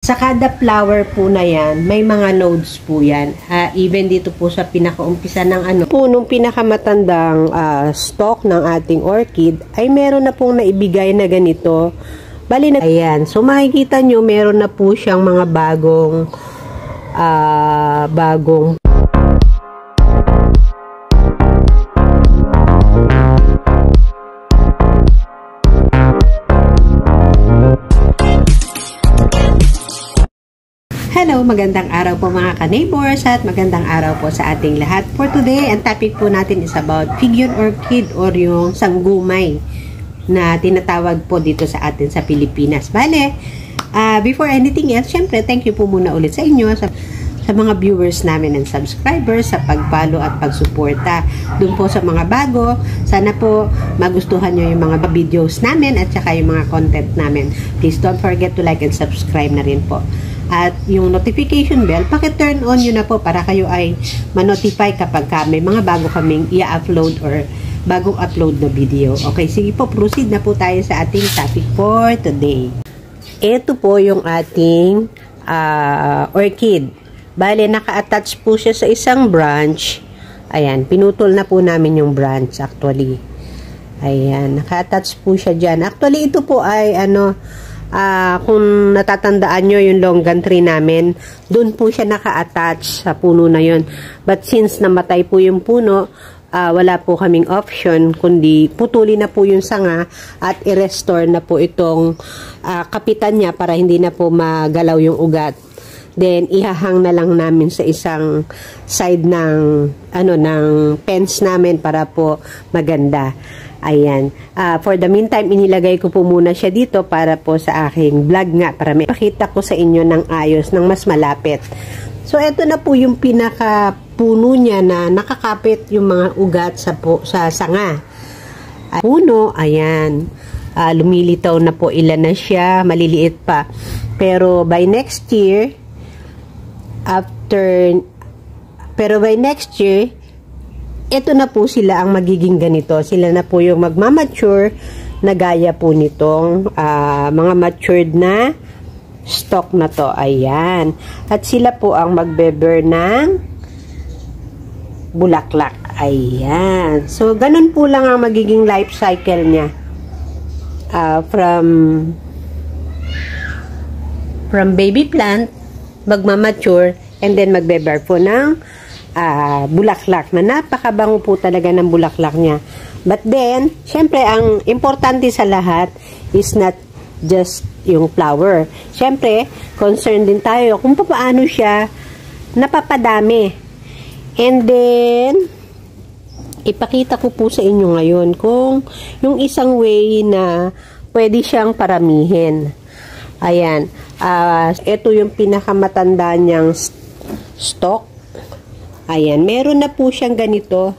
Sa kada flower po na yan, may mga nodes po yan. Even dito po sa pinakaumpisa ng punong pinakamatandang stalk ng ating orchid, ay meron na pong naibigay na ganito. Bali na, ayan. So, makikita nyo, meron na po siyang mga bagong Hello, magandang araw po mga ka-neighbors at magandang araw po sa ating lahat. For today, ang topic po natin is about Figion orchid or yung sanggumay na tinatawag po dito sa atin sa Pilipinas. Bale, before anything else, syempre, thank you po muna ulit sa inyo, sa mga viewers namin and subscribers sa pag-follow at pagsuporta. Doon po sa mga bago, sana po magustuhan nyo yung mga videos namin at saka yung mga content namin. Please don't forget to like and subscribe na rin po. At yung notification bell, paki-turn on nyo na po para kayo ay ma-notify kapag may mga bago kaming i-upload or bagong upload na video. Okay, sige po, proceed na po tayo sa ating topic for today. Ito po yung ating orchid. Bale, naka-attach po siya sa isang branch. Ayan, pinutol na po namin yung branch actually. Ayan, naka-attach po siya dyan. Actually, ito po ay kung natatandaan nyo yung longan tree namin, doon po siya naka-attach sa puno na yun. But since namatay po yung puno, wala po kaming option kundi putulin na po yung sanga at i-restore na po itong kapitan niya para hindi na po magalaw yung ugat. Then ihahang na lang namin sa isang side ng ng fence namin para po maganda. Ayan. For the meantime, inilagay ko po muna siya dito para po sa aking vlog nga para may pakita ko sa inyo ng ayos, ng mas malapit. So, ito na po yung pinaka-puno niya na nakakapit yung mga ugat sa sanga. Puno, ayan. Lumilitaw na po, ilan na siya, maliliit pa. Pero by next year, ito na po sila ang magiging ganito. Sila na po yung magmamature na gaya po nitong mga matured na stock na to. Ayan. At sila po ang magbe-bear ng bulaklak. Ayan. So, ganun po lang ang magiging life cycle niya. From baby plant, magmamature, and then magbe-bear po ng bulaklak na napakabango po talaga ng bulaklak niya. But then, syempre, ang importante sa lahat is not just yung flower. Syempre, concerned din tayo kung paano siya napapadami. And then, ipakita ko po sa inyo ngayon kung yung isang way na pwede siyang paramihin. Ayan. Ito yung pinakamatanda niyang stalk. Ayan. Meron na po siyang ganito.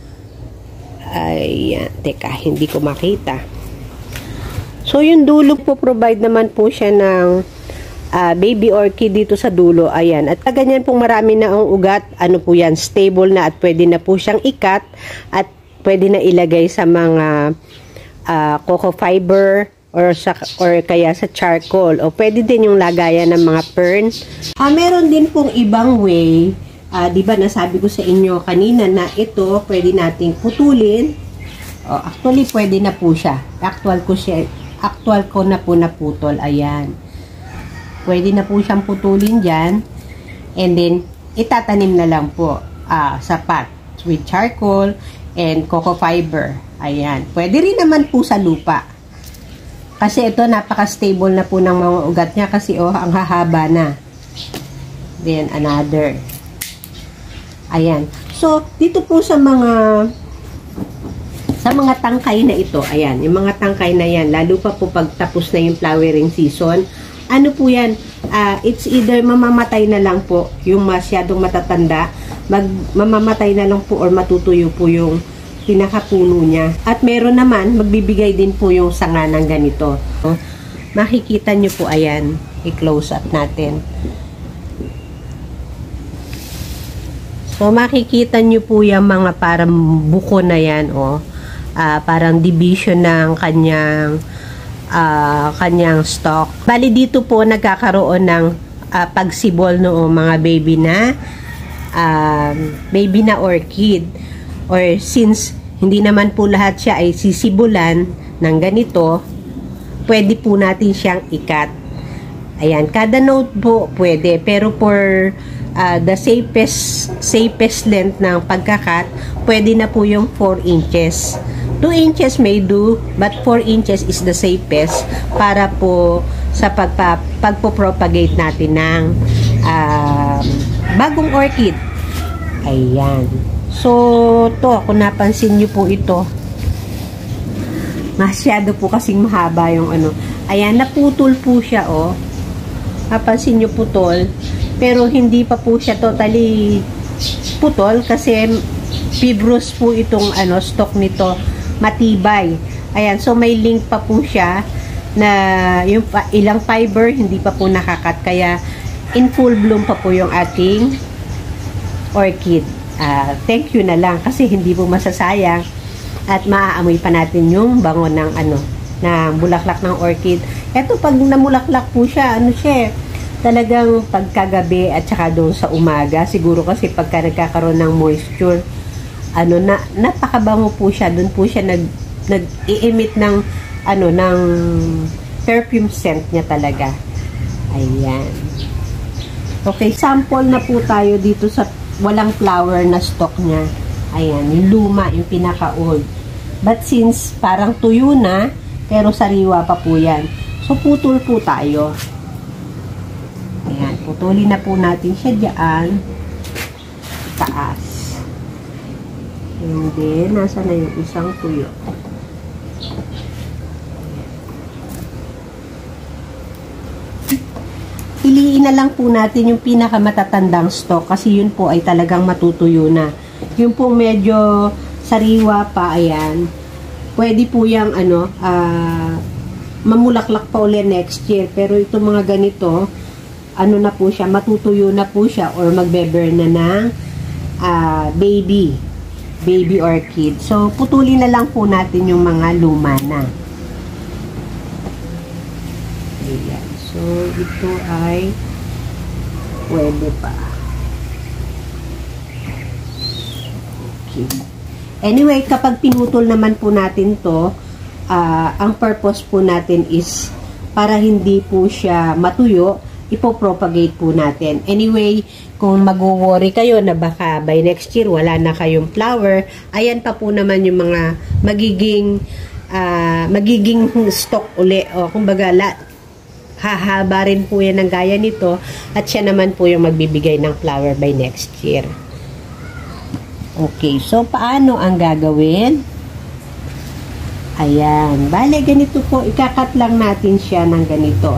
Ayan. Teka, hindi ko makita. So, yung dulo po, provide naman po siya ng baby orchid dito sa dulo. Ayan. At ganyan pong marami na ang ugat. Ano po yan? Stable na at pwede na po siyang ikat at pwede na ilagay sa mga coco fiber or kaya sa charcoal. O pwede din yung lagayan ng mga fern. Meron din pong ibang way. Diba nasabi ko sa inyo kanina na ito pwede nating putulin. Actually, pwede na po siya. Actual ko na po naputol. Ayan. Pwede na po siyang putulin dyan. And then, itatanim na lang po sa pot with charcoal and coco fiber. Ayan. Pwede rin naman po sa lupa. Kasi ito, napaka-stable na po ng mga ugat niya kasi ang hahaba na. Then, another. Ayan. So, dito po sa mga tangkay na ito, ayan, yung mga tangkay na yan, lalo pa po pag tapos na yung flowering season, ano po yan, it's either mamamatay na lang po yung masyadong matatanda, mamamatay na lang po or matutuyo po yung pinakapuno niya. At meron naman, magbibigay din po yung sanga ng ganito. Makikita nyo po, ayan, i-close up natin. So, makikita nyo po yung mga parang buko na yan, parang division ng kanyang kanyang stalk. Bali dito po nagkakaroon ng pagsibol noong mga baby na orchid, or since hindi naman po lahat siya ay sisibulan ng ganito, pwede po natin siyang ikat. Ayan, kada node po pwede, pero for the safest length ng pagkakat, pwede na po yung 4 inches. 2 inches may do, but 4 inches is the safest para po sa pagpo-propagate natin ng bagong orchid. Ayan. So, kung napansin nyo po ito, masyado po kasing mahaba yung ano. Ayan, naputol po siya, oh. Napansin nyo putol, pero hindi pa po siya totally putol kasi fibrous po itong stalk nito, matibay. Ayan, so may link pa po siya na yung ilang fiber hindi pa po nakakat, kaya in full bloom pa po yung ating orchid. Thank you na lang kasi hindi po masasayang at maaamoy pa natin yung bango ng ng bulaklak ng orchid. Eto, pag namulaklak po siya, talagang pagkagabi at saka doon sa umaga, siguro kasi pagka nagkakaroon ng moisture, napakabango po siya. Doon po siya nag-i-emit ng ng perfume scent niya talaga. Ayan. Okay, sample na po tayo dito sa walang flower na stalk niya. Ayan, yung luma, yung pinaka-old. But since parang tuyo na, pero sariwa pa po yan. So, putol po tayo. Ayan, putulin na po natin siya dyan. Taas. And then, nasa na yung isang tuyo. Piliin na lang po natin yung pinakamatatandang stalk kasi yun po ay talagang matutuyo na. Yung po medyo sariwa pa, ayan. Pwede po yung mamulaklak pa ulit next year. Pero itong mga ganito, na po siya, matutuyo na po siya or magbe-bear na ng baby orchid. So, putulin na lang po natin yung mga luma na. Ayan. So, ito ay pwede pa. Okay. Anyway, kapag pinutol naman po natin to, ang purpose po natin is para hindi po siya matuyo, ipopropagate po natin. Anyway, kung mag-worry kayo na baka by next year wala na kayong flower, ayan pa po naman yung mga magiging stock uli. O, kumbaga, hahaba rin po yan ng gaya nito at siya naman po yung magbibigay ng flower by next year. Okay, so paano ang gagawin? Ayan, bale ganito po, ikakat lang natin siya ng ganito.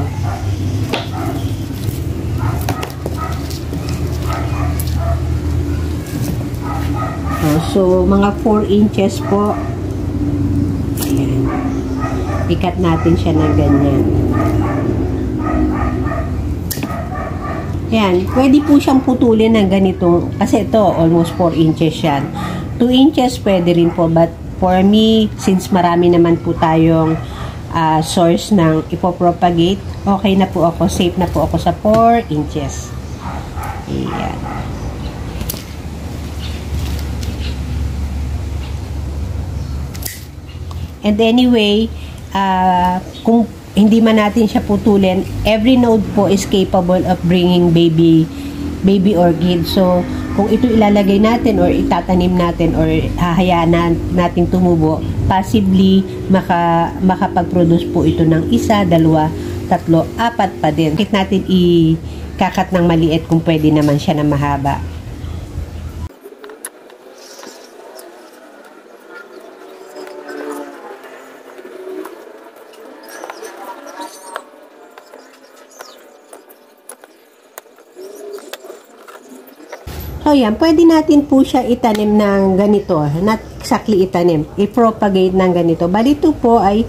So, mga 4 inches po. Ayan. Ikat natin siya ng ganyan. Ayan, pwede po siyang putulin ng ganito. Kasi ito, almost 4 inches yan. 2 inches pwede rin po. But for me, since marami naman po tayong source ng ipopropagate, okay na po ako. Safe na po ako sa 4 inches. Ayan. And anyway, kung hindi man natin siya putulin, every node po is capable of bringing baby orchid. So, kung ito ilalagay natin or itatanim natin or hahayaan natin tumubo, possibly makapag-produce po ito ng 1, 2, 3, 4 pa din. Bakit natin ikakat ng maliit kung pwede naman siya na mahaba? So, yan. Pwede natin po siya itanim ng ganito. Not exactly itanim. I-propagate ng ganito. Bali, ito po ay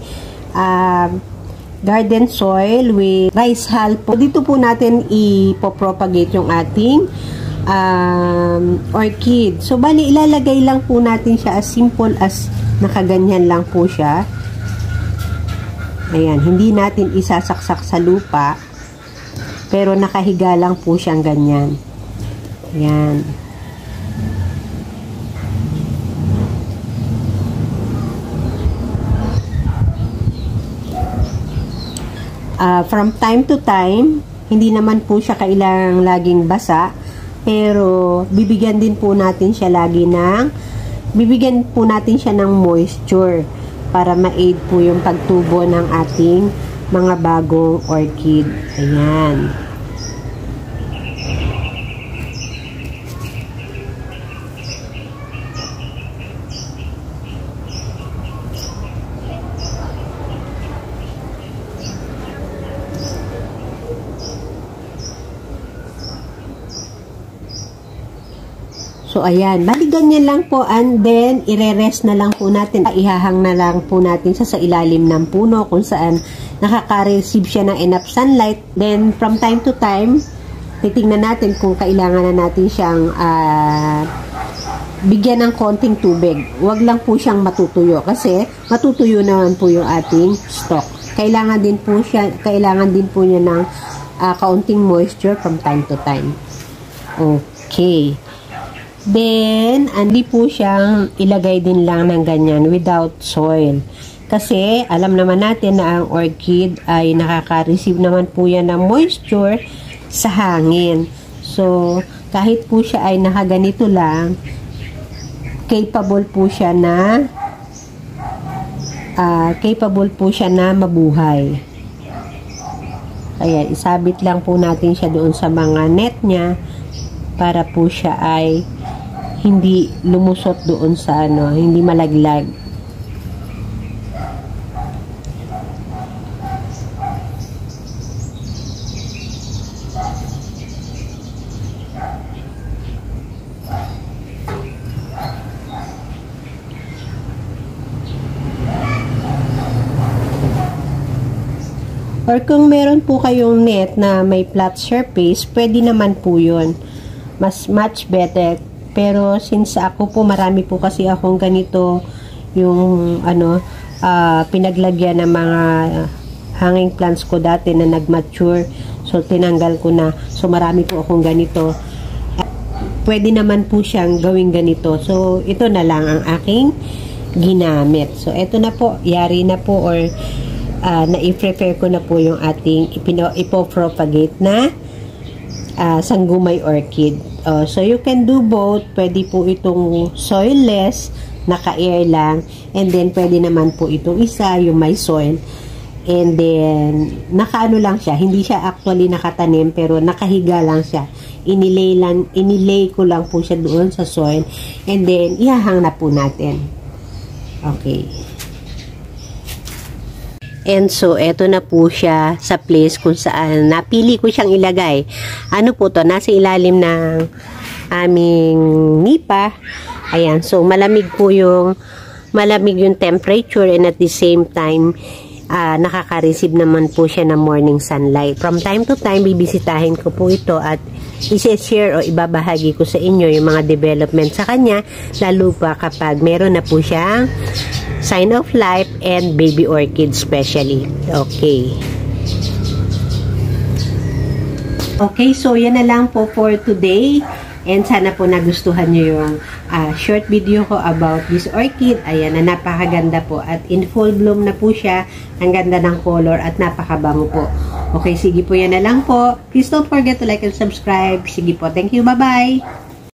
garden soil with rice hull po. Dito po natin i-propagate yung ating orchid. So, bali, ilalagay lang po natin siya as simple as nakaganyan lang po siya. Ayan, hindi natin isasaksak sa lupa, pero nakahiga lang po siyang ganyan. Ayan. From time to time, hindi naman po siya kailangang laging basa, pero bibigyan po natin siya ng moisture para ma-aid po yung pagtubo ng ating mga bagong orchid. Ayan. So, ayan. Bali, ganyan lang po. And then, ire-rest na lang po natin. Ihahang na lang po natin sa ilalim ng puno kung saan nakaka-receive siya ng enough sunlight. Then, from time to time, titingnan natin kung kailangan na natin siyang bigyan ng konting tubig. Huwag lang po siyang matutuyo kasi matutuyo naman po yung ating stalk. Kailangan din po niya ng kaunting moisture from time to time. Okay. Then, hindi po siyang ilagay din lang ng ganyan without soil. Kasi, alam naman natin na ang orchid ay nakaka-receive naman po yan ng moisture sa hangin. So, kahit po siya ay nakaganito lang, capable po siya na mabuhay. Kaya, isabit lang po natin siya doon sa mga net niya para po siya ay hindi lumusot doon sa hindi malaglag. Or kung meron po kayong net na may flat surface, pwede naman po yun. Much better. Pero since ako po, marami po kasi akong ganito yung pinaglagyan ng mga hanging plants ko dati na nag-mature. So, tinanggal ko na. So, marami po akong ganito. Pwede naman po siyang gawing ganito. So, ito na lang ang aking ginamit. So, ito na po. Yari na po or na-prepare ko na po yung ating ipopropagate na sanggumay orchid. So, you can do both. Pwede po itong soilless, naka-air lang. And then, pwede naman po itong isa, yung may soil. And then, nakaano lang siya. Hindi siya actually nakatanim, pero nakahiga lang siya. Inilay ko lang po siya doon sa soil. And then, ihahang na po natin. Okay. And so, eto na po siya sa place kung saan napili ko siyang ilagay. Ano po to? Nasa ilalim ng aming nipa. Ayan. So, malamig yung temperature and at the same time, nakaka-receive naman po siya ng morning sunlight. From time to time, bibisitahin ko po ito at isi-share o ibabahagi ko sa inyo yung mga development sa kanya, lalo pa kapag meron na po siyang sign of life and baby orchid especially. Okay. Okay, so yan na lang po for today. And sana po nagustuhan nyo yung short video ko about this orchid. Ayan, na napakaganda po. At in full bloom na po siya. Ang ganda ng color at napakabango po. Okay, sige po, yan na lang po. Please don't forget to like and subscribe. Sige po, thank you. Bye-bye.